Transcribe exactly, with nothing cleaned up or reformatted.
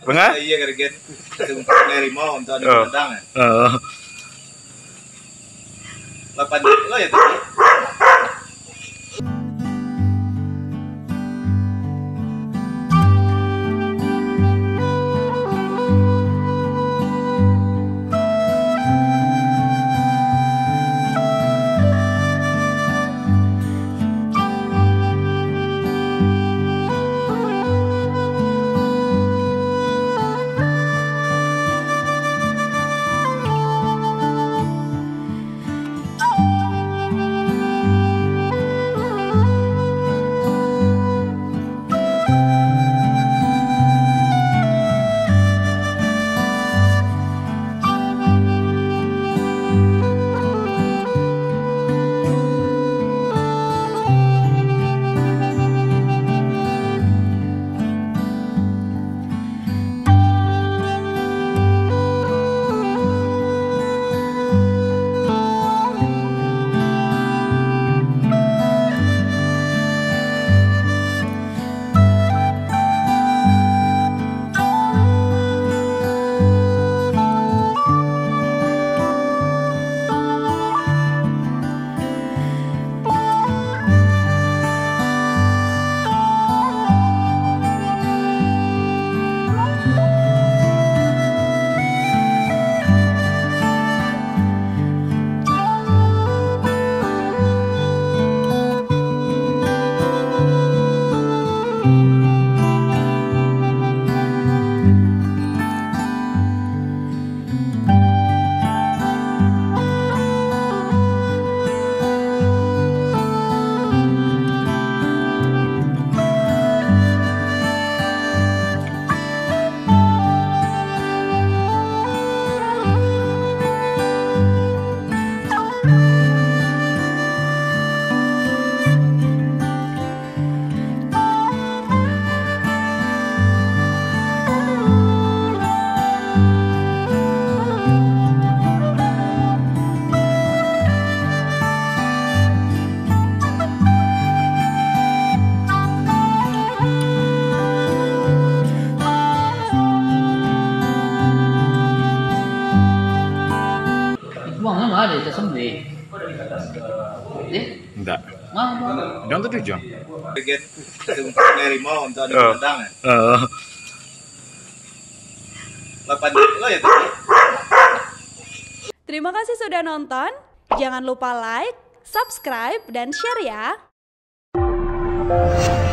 Benga? Iya gara-gara tunggu dari mau untuk ada undangan. Heeh. delapan lo ya tadi. Uangnya nggak ada, itu sembeli. Eh? Enggak. Mana? Dong tuh Jong. Gara-gara tunggu dari mau untuk ada undangan. Heeh. delapan lo ya tadi. Terima kasih sudah nonton. Jangan lupa like, subscribe, dan share ya.